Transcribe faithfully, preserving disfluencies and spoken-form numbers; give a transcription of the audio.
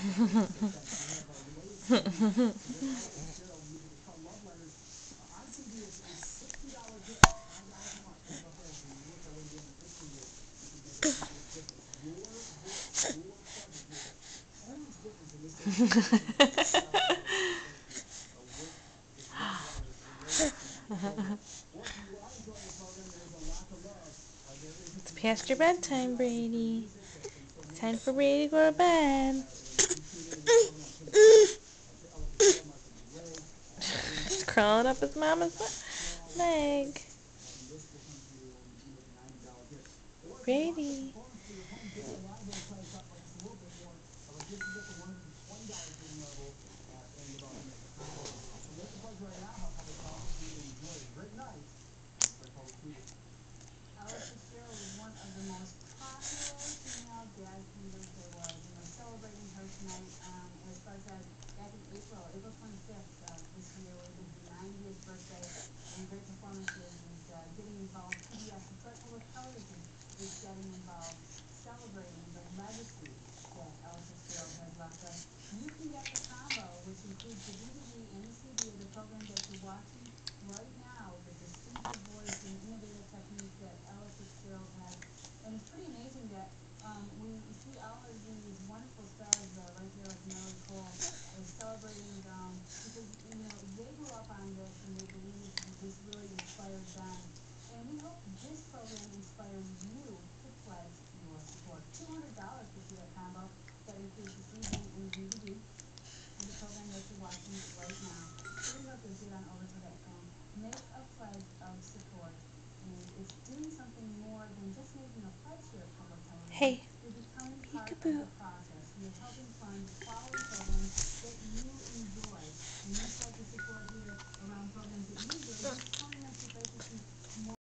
It's past your bedtime, Brady. It's time for Brady to go to bed. He's crawling up his mama's leg. Brady. Hey, peekaboo.